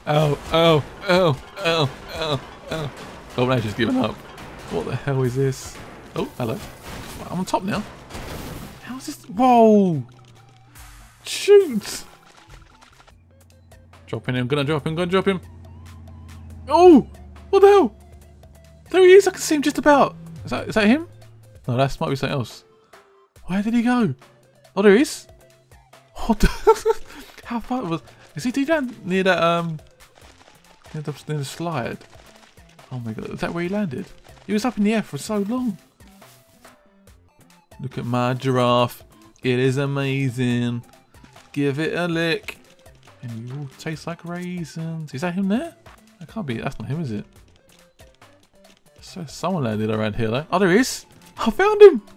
Oh, oh, oh, oh, oh, oh. Oh, now she's giving up. What the hell is this? Oh, hello. I'm on top now. How's this? Whoa! Shoot! Dropping him, gonna drop him, gonna drop him. Oh! What the hell? There he is, I can see him just about. Is that him? No, that might be something else. Where did he go? Oh, there he is. What the? How far was? Is he down near that near the slide? Oh my god, is that where he landed? He was up in the air for so long. Look at my giraffe. It is amazing. Give it a lick. And you all taste like raisins. Is that him there? That can't be. That's not him, is it? So someone landed around here though. Oh, there he is. I found him.